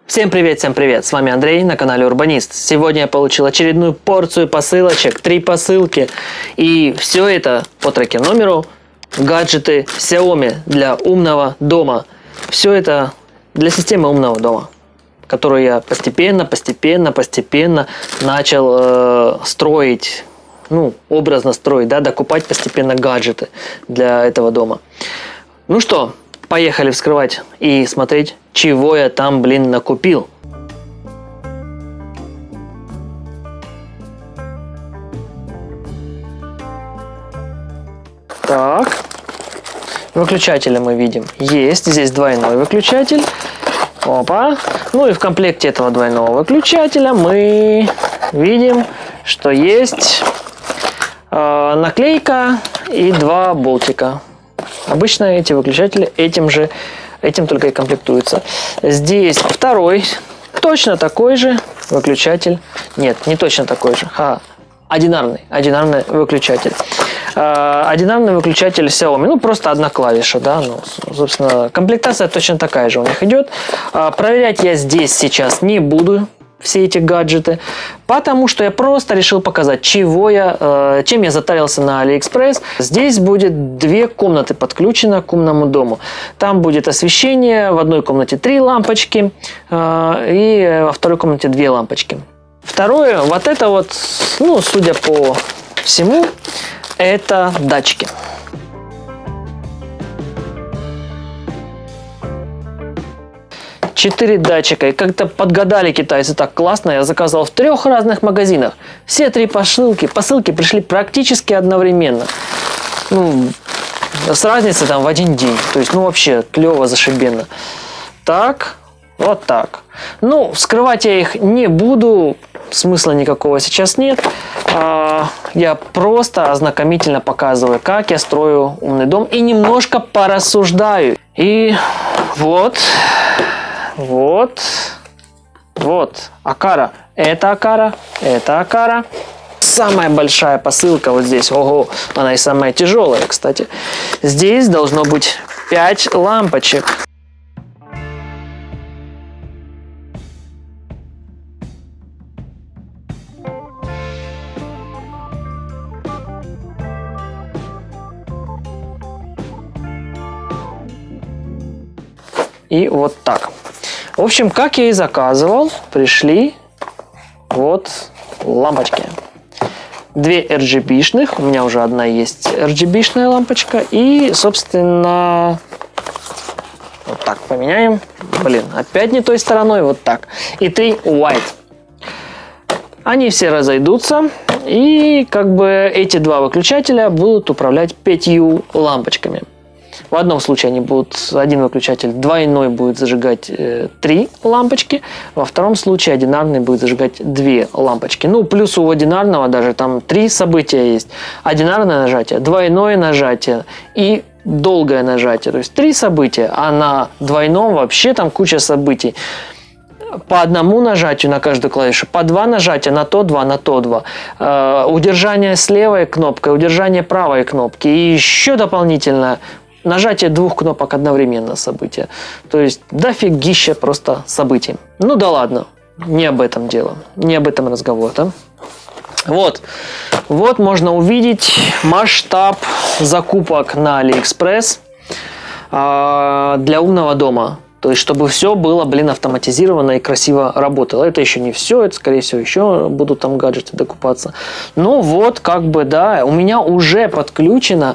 Всем привет, с вами Андрей на канале Урбанист. Сегодня я получил очередную порцию посылочек, 3 посылки. И все это по трекер-номеру гаджеты Xiaomi для умного дома. Все это для системы умного дома, которую я постепенно начал строить. Ну, образно строить, да, докупать постепенно гаджеты для этого дома. Ну что, поехали вскрывать и смотреть, чего я там, накупил. Так, выключателя мы видим. Есть, здесь двойной выключатель. Опа. Ну и в комплекте этого двойного выключателя мы видим, что есть наклейка и 2 болтика. Обычно эти выключатели этим только и комплектуются. Здесь второй, точно такой же выключатель. Нет, не точно такой же. Одинарный выключатель. Одинарный выключатель Xiaomi. Ну, просто одна клавиша, да. Ну, собственно, комплектация точно такая же у них идет. Проверять я здесь сейчас не буду все эти гаджеты, потому что я просто решил показать, чем я затарился на AliExpress. Здесь будет 2 комнаты подключено к умному дому. Там будет освещение, в одной комнате 3 лампочки и во второй комнате 2 лампочки. Второе, вот это вот, ну, судя по всему, это датчики. Четыре датчика. И как-то подгадали китайцы так классно. Я заказал в 3 разных магазинах. Все 3 посылки пришли практически одновременно. Ну, с разницей там в 1 день. То есть, ну, вообще клево, зашибенно. Так, вот так. Ну, вскрывать я их не буду. Смысла никакого сейчас нет. Я просто ознакомительно показываю, как я строю умный дом. И немножко порассуждаю. И вот. Акара. Это Акара. Самая большая посылка вот здесь. Ого, она и самая тяжелая, кстати. Здесь должно быть 5 лампочек. И вот так. В общем, как я и заказывал, пришли вот лампочки. 2 RGB-шных, у меня уже одна есть RGB-шная лампочка. И, собственно, вот так поменяем. Блин, опять не той стороной, вот так. И 3 white. Они все разойдутся. И как бы эти 2 выключателя будут управлять 5 лампочками. В одном случае они будут, один выключатель двойной будет зажигать 3 лампочки, во втором случае одинарный будет зажигать 2 лампочки. Ну, плюс у одинарного даже там 3 события есть. Одинарное нажатие, двойное нажатие и долгое нажатие. То есть 3 события, а на двойном вообще там куча событий. По одному нажатию на каждую клавишу, по 2 нажатия на то 2, на то 2. Удержание с левой кнопкой, удержание правой кнопки и еще дополнительно нажатие 2 кнопок одновременно события. То есть дофигища просто событий. Ну да ладно, не об этом дело, не об этом разговор, да? Вот можно увидеть масштаб закупок на AliExpress для умного дома. То есть, чтобы все было, автоматизировано и красиво работало. Это еще не все, это, скорее всего, еще будут там гаджеты докупаться. Ну, вот, как бы, да, у меня уже подключено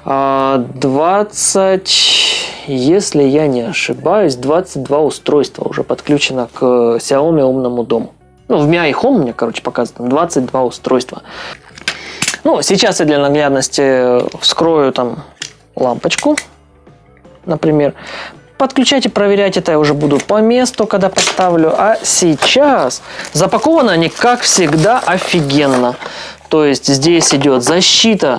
20, если я не ошибаюсь, 22 устройства уже подключено к Xiaomi умному дому. Ну, в Mi Home мне, показано 22 устройства. Ну, сейчас я для наглядности вскрою там лампочку, например. Подключать и проверять это я уже буду по месту, когда поставлю. А сейчас запакованы они, как всегда, офигенно. То есть здесь идет защита.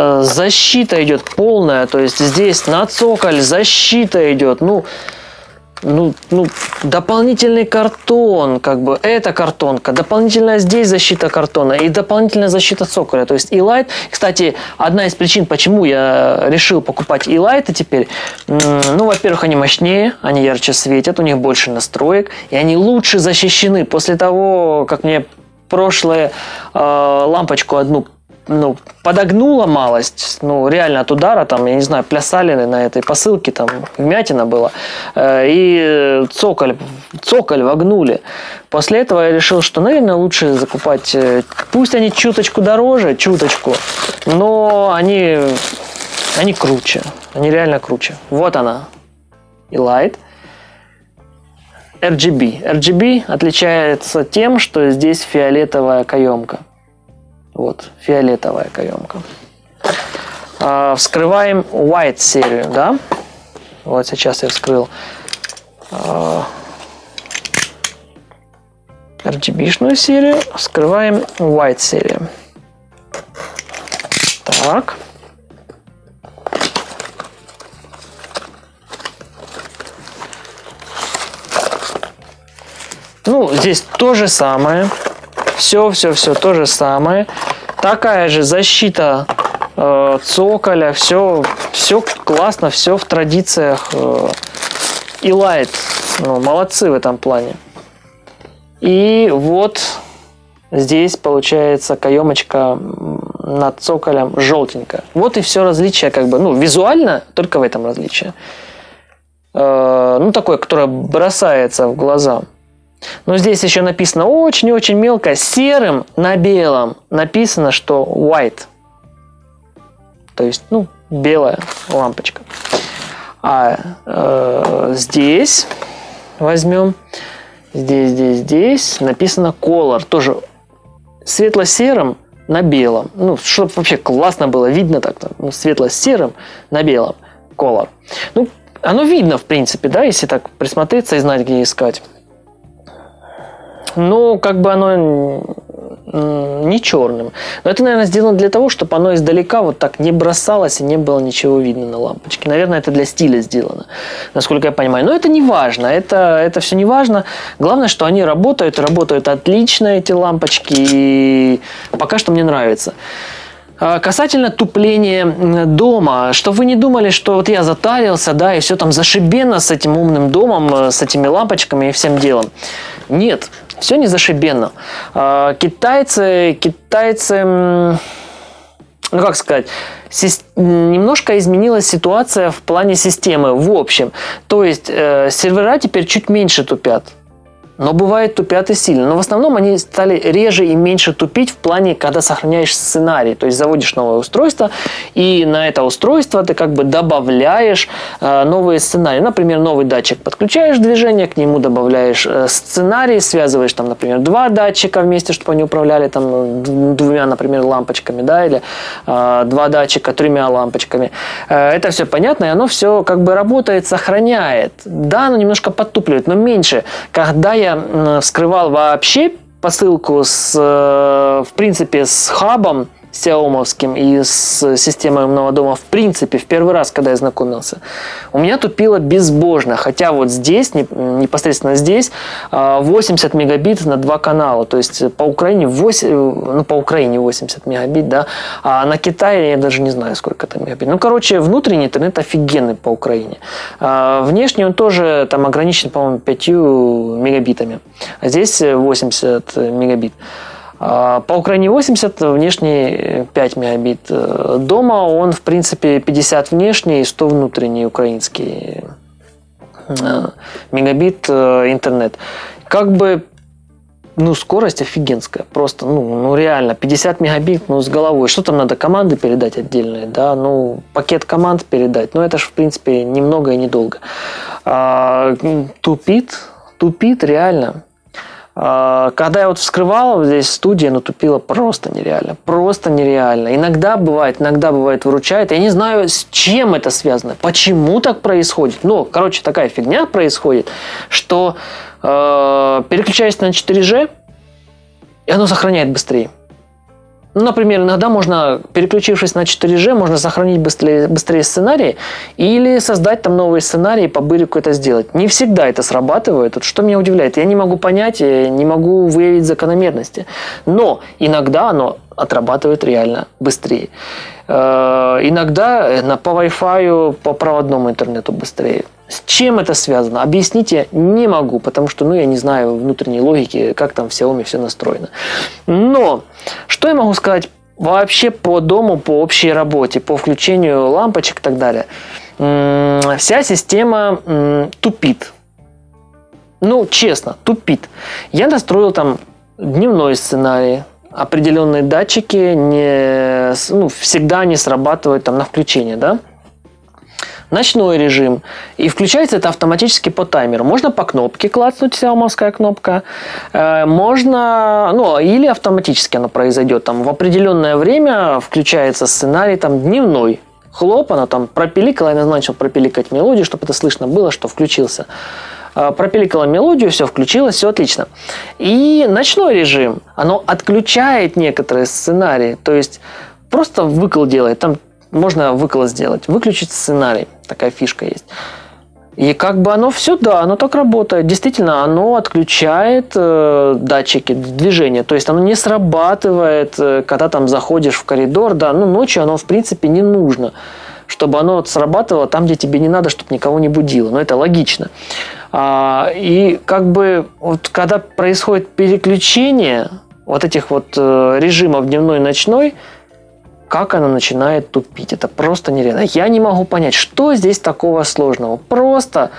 Защита идет полная. То есть здесь на цоколь защита идет. Ну, дополнительный картон, как бы, эта картонка, дополнительная здесь защита картона и дополнительная защита цоколя. То есть E-Light, кстати, одна из причин, почему я решил покупать E-Light теперь, во-первых, они мощнее, они ярче светят, у них больше настроек, и они лучше защищены. После того, как мне прошлое лампочку одну подогнула малость, реально от удара, там, я не знаю, плясали на этой посылке, там, вмятина была, и цоколь вогнули. После этого я решил, что, наверное, лучше закупать, пусть они чуточку дороже, но они круче, они реально круче. Вот она, E-Light. RGB. RGB отличается тем, что здесь фиолетовая каемка. Вот, фиолетовая каемка. Вскрываем White серию, да? Вот сейчас я вскрыл RGB-шную серию. Вскрываем White серию. Так. Здесь то же самое. Все то же самое. Такая же защита цоколя. Все классно, все в традициях E-Light. Молодцы в этом плане. И вот здесь получается каемочка над цоколем желтенькая. Вот и все различие, как бы, визуально только в этом различие. Такое, которое бросается в глаза. Но здесь еще написано очень-очень мелко, серым на белом написано, что white. То есть, белая лампочка. А здесь возьмем, здесь написано color. Тоже светло-серым на белом. Чтобы вообще классно было видно так. Светло-серым на белом. Color. Оно видно, в принципе, да, если так присмотреться и знать, где искать. Как бы оно не черным. Но это, наверное, сделано для того, чтобы оно издалека вот так не бросалось и не было ничего видно на лампочке. Наверное, это для стиля сделано, насколько я понимаю. Но это не важно. Это все не важно. Главное, что они работают отлично, эти лампочки. И пока что мне нравится. Касательно тупления дома, что вы не думали, что вот я затарился, да, и все там зашибенно с этим умным домом, с этими лампочками и всем делом. Нет, все не зашибенно. Китайцы, как сказать, немножко изменилась ситуация в плане системы в общем. То есть сервера теперь чуть меньше тупят. Но бывает тупят и сильно. Но в основном они стали реже и меньше тупить в плане, когда сохраняешь сценарий. То есть заводишь новое устройство, и на это устройство ты как бы добавляешь новые сценарии. Например, новый датчик подключаешь движение, к нему добавляешь сценарий, связываешь там, например, два датчика вместе, чтобы они управляли там двумя, например, лампочками, да, или два датчика тремя лампочками. Это все понятно, и оно все как бы работает, сохраняет. Да, оно немножко подтупливает, но меньше. Когда я вскрывал вообще посылку в принципе, с хабом Xiaomi-овским и с системой умного дома, в принципе, в первый раз, когда я знакомился, у меня тупило безбожно. Хотя вот здесь, непосредственно здесь, 80 мегабит на 2 канала. То есть по Украине 80 мегабит, да. А на Китае я даже не знаю, сколько это мегабит. Внутренний интернет офигенный по Украине. Внешний он тоже там ограничен, по-моему, 5 мегабитами. А здесь 80 мегабит. По Украине 80, внешний 5 мегабит. Дома он, в принципе, 50 внешний и 100 внутренний украинский мегабит интернет. Как бы, скорость офигенская. Просто, реально, 50 мегабит, с головой. Что там надо, команды передать отдельные, да? Пакет команд передать. Это же, в принципе, немного и недолго. Тупит реально. Когда я вот вскрывал здесь в студии, оно тупило просто нереально. Просто нереально. Иногда бывает выручает. Я не знаю, с чем это связано. Почему так происходит. Такая фигня происходит, что переключаясь на 4G, и оно сохраняет быстрее. Например, иногда можно, переключившись на 4G, можно сохранить быстрее сценарий или создать там новые сценарии, по бырику это сделать. Не всегда это срабатывает. Вот что меня удивляет, я не могу понять, не могу выявить закономерности. Но иногда оно отрабатывает реально быстрее. Иногда по Wi-Fi, по проводному интернету быстрее. С чем это связано? Объяснить я не могу, потому что я не знаю внутренней логики, как там в Xiaomi все настроено. Но что я могу сказать вообще по дому, по общей работе, по включению лампочек и так далее? Вся система тупит. Честно, тупит. Я настроил там дневной сценарий. Определенные датчики всегда не срабатывают там на включение, да? Ночной режим. И включается это автоматически по таймеру. Можно по кнопке клацнуть, сяомовская кнопка. Можно, или автоматически оно произойдет. Там в определенное время включается сценарий там дневной. Хлоп, оно там пропиликало, я начал пропиликать мелодию, чтобы это слышно было, что включился. Пропиликала мелодию, все включилось, все отлично. И ночной режим, оно отключает некоторые сценарии, то есть просто выкл делает, там можно выкл сделать, выключить сценарий, такая фишка есть. И оно все, да, оно так работает. Действительно, оно отключает датчики движения, то есть оно не срабатывает, когда там заходишь в коридор, да, ночью оно в принципе не нужно, чтобы оно срабатывало там, где тебе не надо, чтобы никого не будило. Но это логично. И когда происходит переключение вот этих вот режимов дневной и ночной, как она начинает тупить. Это просто нереально. Я не могу понять, что здесь такого сложного. Просто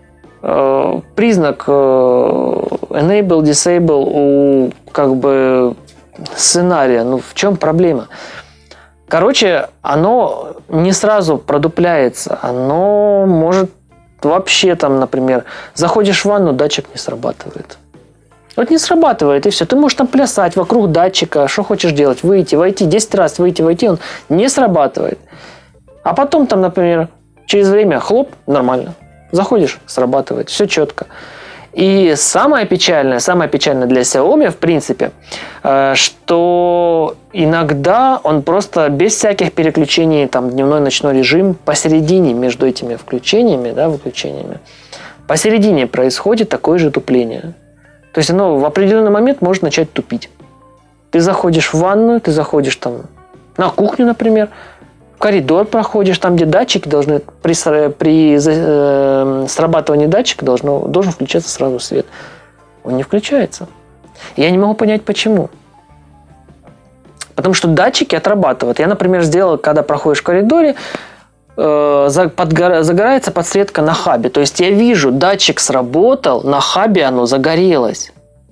признак enable, disable у сценария. В чем проблема? Короче, оно не сразу продупляется. Оно может вообще там, например, заходишь в ванну, датчик не срабатывает. Вот не срабатывает, и все. Ты можешь там плясать вокруг датчика, что хочешь делать, выйти, войти, 10 раз выйти, он не срабатывает. А потом там, например, через время хлоп, нормально. Заходишь, срабатывает, все четко. И самое печальное для Xiaomi, в принципе, что иногда он просто без всяких переключений, там, дневной-ночной режим, посередине между этими включениями, да, выключениями, посередине происходит такое же тупление. То есть оно в определенный момент может начать тупить. Ты заходишь в ванную, ты заходишь там на кухню, например, в коридор проходишь, там, где датчики должны, при срабатывании датчика должен включаться сразу свет. Он не включается. Я не могу понять, почему. Потому что датчики отрабатывают. Я, например, сделал, когда проходишь в коридоре, загорается подсветка на хабе. То есть я вижу, датчик сработал, на хабе оно загорелось.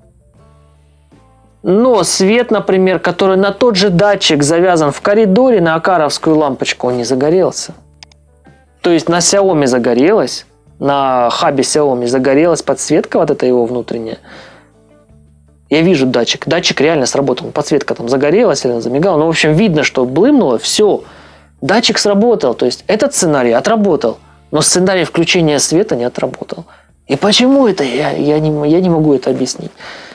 Но свет, например, который на тот же датчик завязан в коридоре на акаровскую лампочку, он не загорелся. То есть на Xiaomi загорелось, на хабе Xiaomi загорелась подсветка вот эта его внутренняя. Я вижу датчик. Датчик реально сработал. Подсветка там загорелась или замигала. В общем, видно, что блымнуло, все. Датчик сработал. То есть этот сценарий отработал. Но сценарий включения света не отработал. И почему это? Я не могу это объяснить.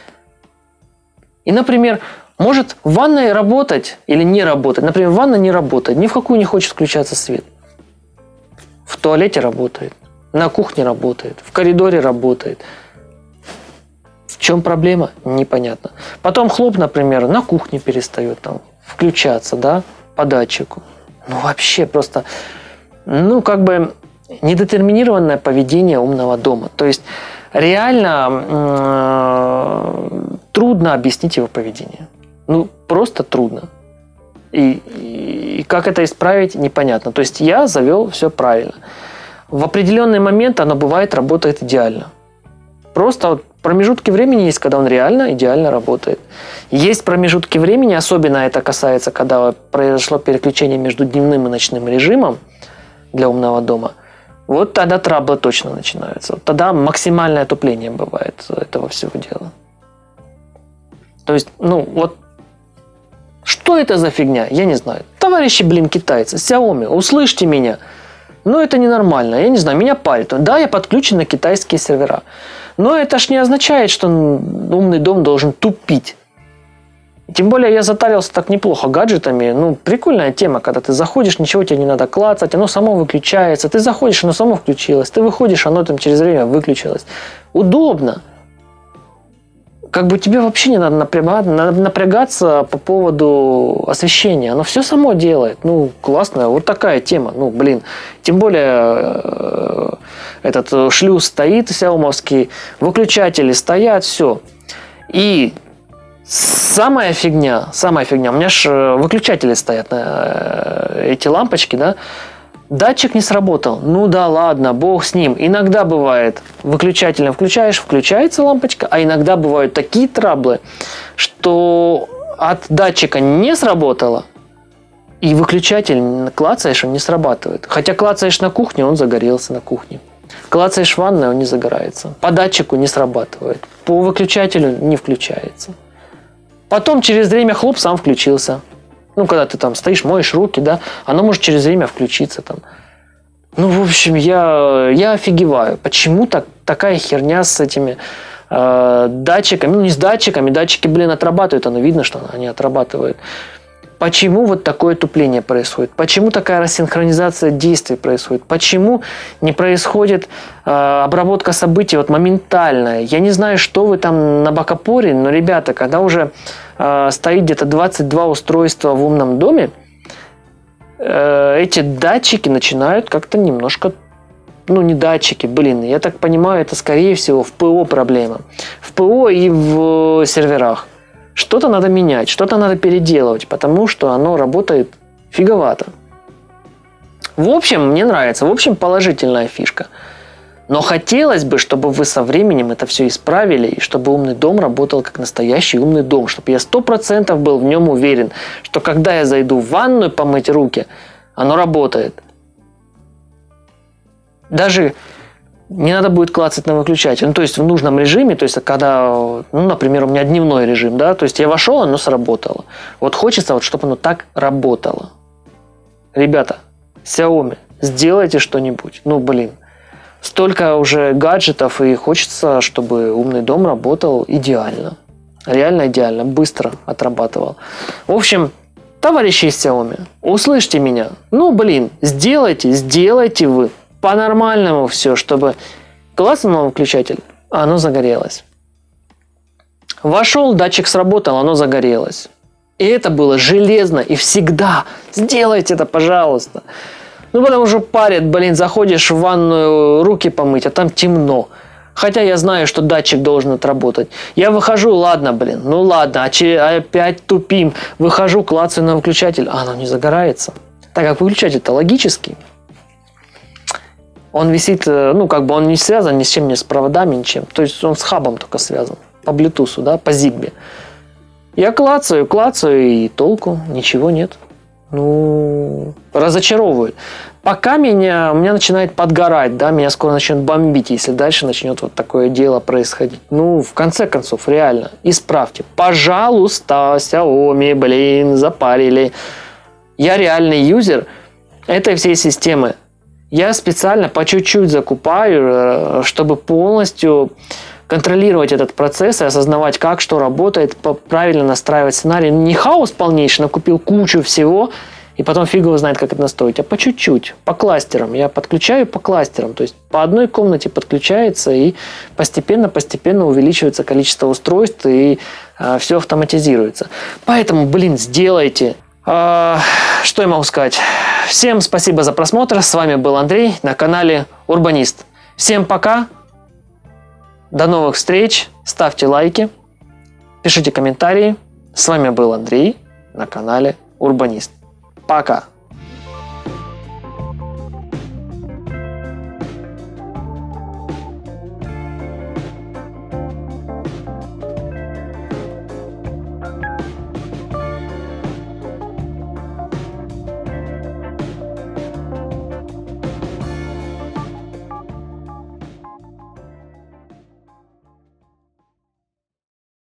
И, например, может в ванной работать или не работать. Например, ванна не работает. Ни в какую не хочет включаться свет. В туалете работает. На кухне работает. В коридоре работает. В чем проблема? Непонятно. Потом хлоп, например, на кухне перестает там включаться, да, по датчику. Вообще просто, недетерминированное поведение умного дома. То есть реально трудно объяснить его поведение. Просто трудно. И как это исправить, непонятно. То есть я завел все правильно. В определенный момент оно бывает работает идеально. Просто промежутки времени есть, когда он реально идеально работает. Есть промежутки времени, особенно это касается, когда произошло переключение между дневным и ночным режимом для умного дома. Вот тогда траблы точно начинаются. Вот тогда максимальное отупление бывает этого всего дела. То есть, что это за фигня? Я не знаю. Товарищи, китайцы, Xiaomi, услышьте меня. Это ненормально. Я не знаю, меня палит. Да, я подключен на китайские сервера. Но это ж не означает, что умный дом должен тупить. Тем более я затарился так неплохо гаджетами. Ну, прикольная тема, когда ты заходишь, ничего тебе не надо клацать, оно само выключается. Ты заходишь, оно само включилось. Ты выходишь, оно там через время выключилось. Удобно. Как бы тебе вообще не надо напрягаться по поводу освещения. Оно все само делает. Ну, классно. Вот такая тема. Ну, блин. Тем более этот шлюз стоит сяомовский, выключатели стоят, все. И самая фигня, у меня же выключатели стоят на эти лампочки, да, датчик не сработал. Ну да ладно, бог с ним. Иногда бывает, выключателем включаешь, включается лампочка, а иногда бывают такие траблы, что от датчика не сработало, и выключатель клацаешь, он не срабатывает. Хотя клацаешь на кухне, он загорелся на кухне. Клацаешь в ванной, он не загорается. По датчику не срабатывает. По выключателю не включается. Потом через время хлоп, сам включился. Ну, когда ты там стоишь, моешь руки, да, оно может через время включиться там. Ну, в общем, я офигеваю. Почему такая херня с этими датчиками? Ну, не с датчиками. Датчики, блин, отрабатывают. Оно видно, что они отрабатывают. Почему вот такое тупление происходит? Почему такая рассинхронизация действий происходит? Почему не происходит обработка событий вот моментальная? Я не знаю, что вы там на бакапоре, но, ребята, когда уже стоит где-то 22 устройства в умном доме, эти датчики начинают как-то немножко... Ну, не датчики, блин, я так понимаю, это, скорее всего, в ПО проблема. В ПО и в серверах. Что-то надо менять, что-то надо переделывать, потому что оно работает фиговато. В общем, мне нравится. В общем, положительная фишка. Но хотелось бы, чтобы вы со временем это все исправили, и чтобы умный дом работал как настоящий умный дом. Чтобы я 100% был в нем уверен, что когда я зайду в ванную помыть руки, оно работает. Даже... не надо будет клацать на выключатель. Ну, то есть в нужном режиме, то есть когда, ну, например, у меня дневной режим, да, то есть я вошел, оно сработало. Вот хочется, вот, чтобы оно так работало. Ребята, Xiaomi, сделайте что-нибудь. Ну, блин, столько уже гаджетов, и хочется, чтобы умный дом работал идеально. Реально идеально, быстро отрабатывал. В общем, товарищи из Xiaomi, услышьте меня. Ну, блин, сделайте вы. По-нормальному все, чтобы классный выключатель, а оно загорелось. Вошел, датчик сработал, оно загорелось. И это было железно и всегда. Сделайте это, пожалуйста. Ну, потому что парит, блин, заходишь в ванную руки помыть, а там темно. Хотя я знаю, что датчик должен отработать. Я выхожу, ладно, блин, ну ладно, опять тупим. Выхожу, клацаю на выключатель, а оно не загорается. Так как выключатель-то логический. Он висит, ну, как бы он не связан ни с чем, ни с проводами, ничем. То есть он с хабом только связан. По Bluetooth, да, по Zigbee. Я клацаю, и толку, ничего нет. Ну, разочаровывает. Пока у меня начинает подгорать, да, меня скоро начнет бомбить, если дальше начнет вот такое дело происходить. Ну, в конце концов, реально, исправьте. Пожалуйста, Xiaomi, блин, запарили. Я реальный юзер этой всей системы. Я специально по чуть-чуть закупаю, чтобы полностью контролировать этот процесс и осознавать, как что работает, правильно настраивать сценарий. Не хаос полнейший, накупил кучу всего, и потом фиг его знает, как это настроить, а по чуть-чуть, по кластерам. Я подключаю по кластерам, то есть по одной комнате подключается, и постепенно увеличивается количество устройств, и все автоматизируется. Поэтому, блин, сделайте. Что я могу сказать? Всем спасибо за просмотр. С вами был Андрей на канале Урбанист. Всем пока. До новых встреч. Ставьте лайки. Пишите комментарии. С вами был Андрей на канале Урбанист. Пока.